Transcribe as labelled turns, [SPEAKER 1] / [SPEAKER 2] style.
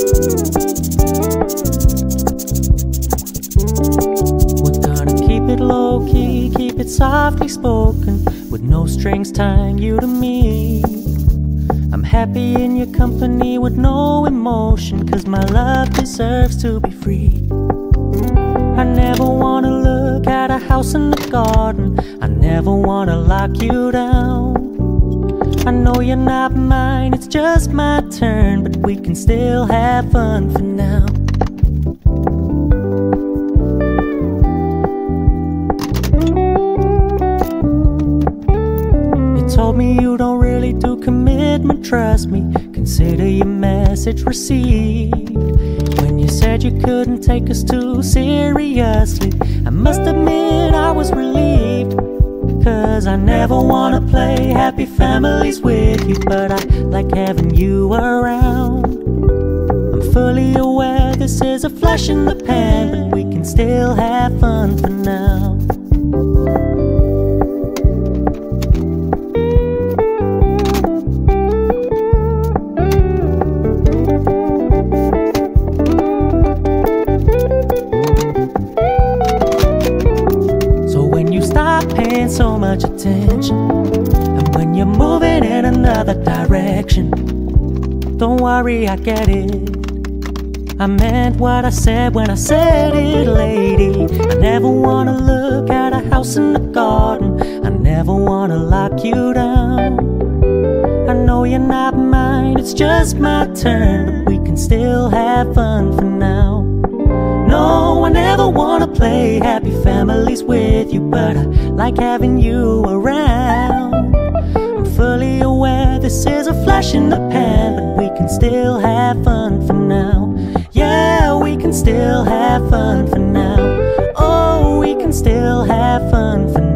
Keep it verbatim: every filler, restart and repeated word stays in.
[SPEAKER 1] We're gonna keep it low-key, keep it softly spoken, with no strings tying you to me. I'm happy in your company with no emotion, 'cause my love deserves to be free. I never wanna look at a house in the garden, I never wanna lock you down. I know you're not mine, it's just my turn, but we can still have fun for now. You told me you don't really do commitment, trust me, consider your message received. When you said you couldn't take us too seriously, I must admit I was relieved. 'Cause I never wanna play happy families with you, but I like having you around. I'm fully aware this is a flash in the pan, but we can still have fun for now. So much attention, and when you're moving in another direction, don't worry, I get it. I meant what I said when I said it, lady. I never wanna look at a house in the garden, I never wanna lock you down. I know you're not mine, it's just my turn, but we can still have fun for now. No, I never wanna play happy families with you, but I like having you around. I'm fully aware this is a flash in the pan, but we can still have fun for now. Yeah, we can still have fun for now. Oh, we can still have fun for now.